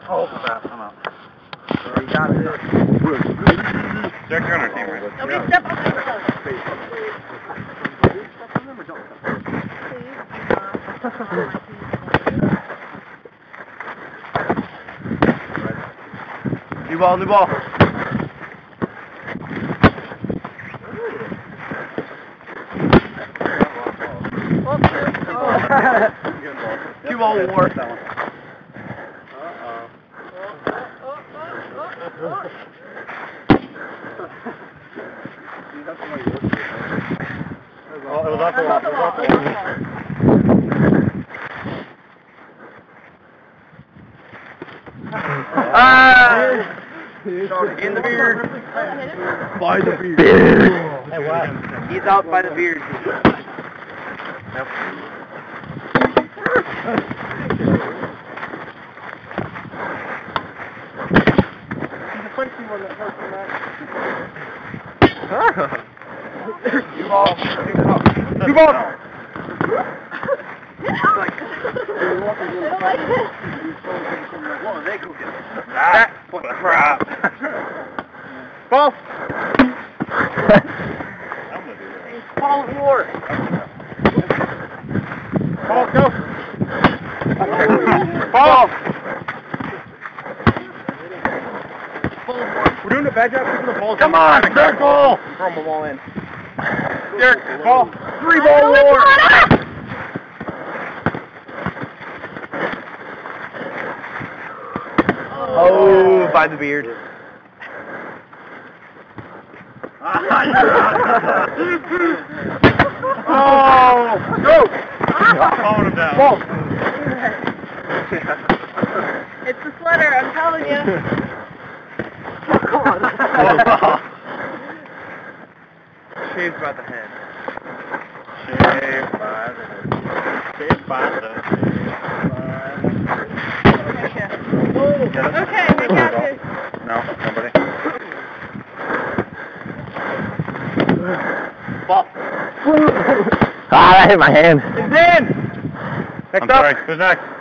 Oh, fast. I'm out. You got it. Jack, you're on our team, right? Nobody step on the New ball, new ball. Cue ball war. Oh, it was off the wall. In the beard. By the beard. Hey, what? He's out by the beard. Yep. He's a punchy one that Carson Mack. Two balls. Two balls. They go get that. What crap. Ball. Ball war. Ball, go. Ball. We're doing a bad job picking the balls. Come on, circle. Throw them all in. Derek, ball. 3-ball war. Oh, by the beard. Oh, go! Calling him down. Ball. It's the sweater, I'm telling you. Come on. Shaved by the head. Shaved by the head. Shaved by the head. Okay, we got this. No, nobody. Ball. Ah, that hit my hand. It's in! I'm sorry. Who's next?